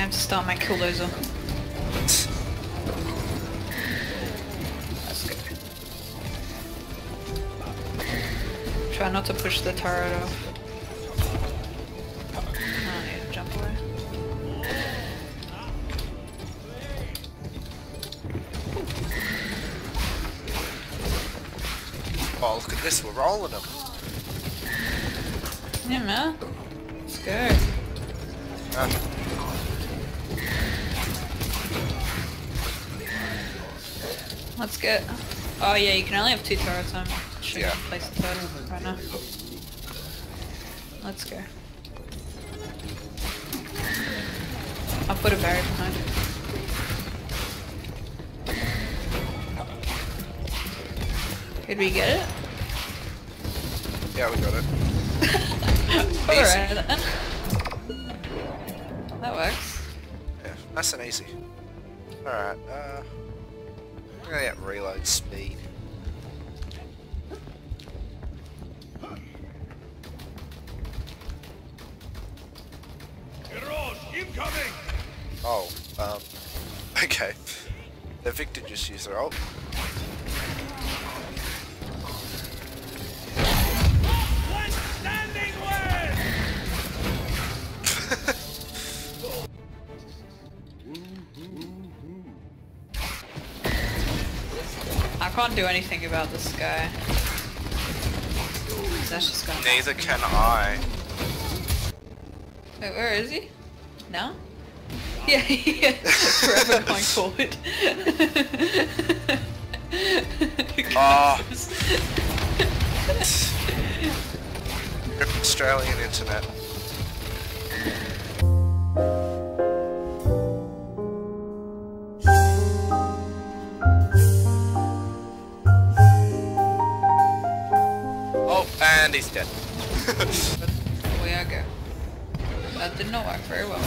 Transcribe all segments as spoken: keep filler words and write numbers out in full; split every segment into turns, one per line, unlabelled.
Time to start my kill loser. Let's go. Try not to push the turret off. I don't need to jump away.
Oh, look at this, we're rolling them.
Yeah, man. Let's go.
Ah.
Let's get. Oh yeah, you can only have two turrets. I'm sure you
Yeah.
can place the third right now. Let's go. I'll put a barrier behind. Did we get it?
Yeah, we got it.
Alright then. That works.
Yeah, nice and easy. Alright, uh... I'm gonna get reload speed.
Incoming!
Oh, um... okay. The Victor just used their ult.
Standing word!
I can't do anything about this guy. That's just gonna.
Neither can I.
Wait, where is he? No? Yeah, yeah. Forever going forward.
Oh. Rip Australian internet. Oh, and he's dead.
Away I go. That did not work very well.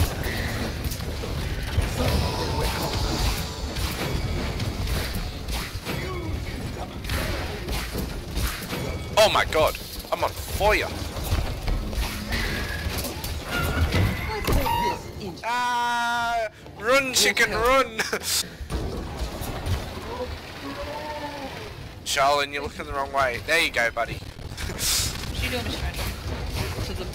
Oh my god, I'm on fire. Ah, run chicken run. Sha Lin, you're looking the wrong way. There you go, buddy.
What's she doing, Mister Magic? To the...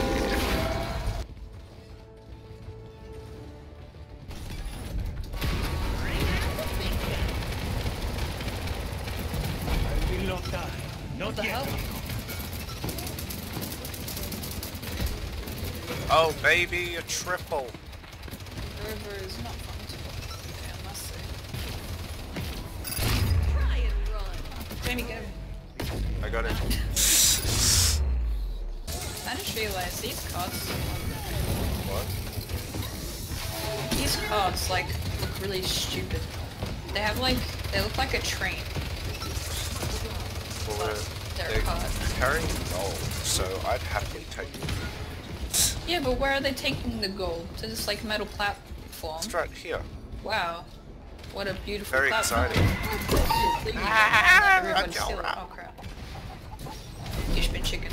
I will not die. Not
What the
yet.
hell?
Oh baby, a triple.
The river is not fun to walk. Okay, I must say.
Try and run.
Jamie, get him.
I got it.
I just realized these cards,
What?
these cards like look really stupid. They have like, they look like a train.
Well, they're,
They're
they're
cards.
carrying gold, so I'd happily take it.
Yeah, but where are they taking the gold? To this like metal platform?
It's right here.
Wow. What a beautiful
Very
platform.
exciting.
Ah, everybody
okay,
steal it.
alright.
Oh crap. You been chicken.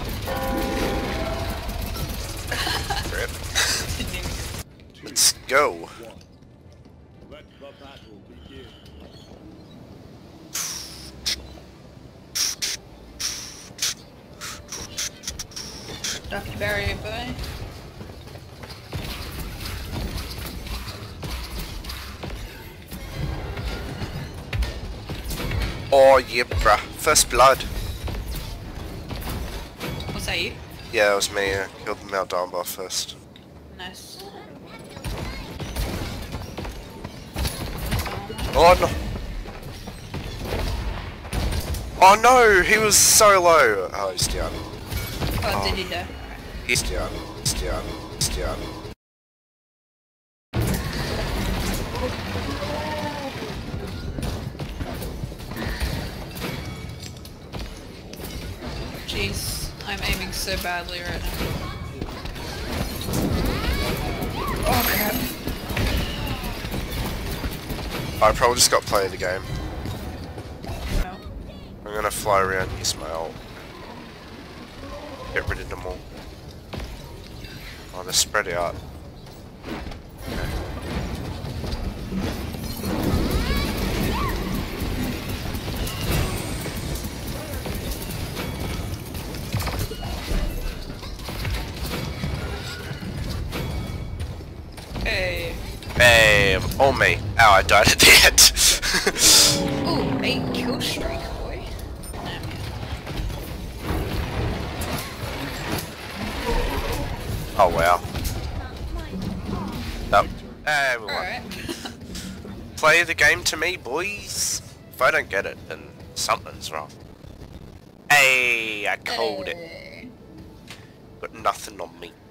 Rip. Let's go.
Let the battle begin.
Drop your barrier, boy.
Oh yeah, bruh. First blood.
Was that you?
Yeah, it was me. I killed the Mount Dunbar first.
Nice.
Oh no! Oh no! He was so low! Oh, he's down.
Oh, did he die?
He's down. He's down. He's down.
Jeez, I'm aiming so badly right now. Oh crap.
I probably just got play of the game.
No.
I'm gonna fly around and use my ult. Get rid of them all. Oh, they're spread out.
Hey.
Hey, on me. Ow, I died at the end.
Ooh, eight kill streak, boy.
Oh wow. Nope. Hey, we won.
Alright.
Play the game to me, boys. If I don't get it, then something's wrong. Hey, I called it.
Hey.
Got nothing on me.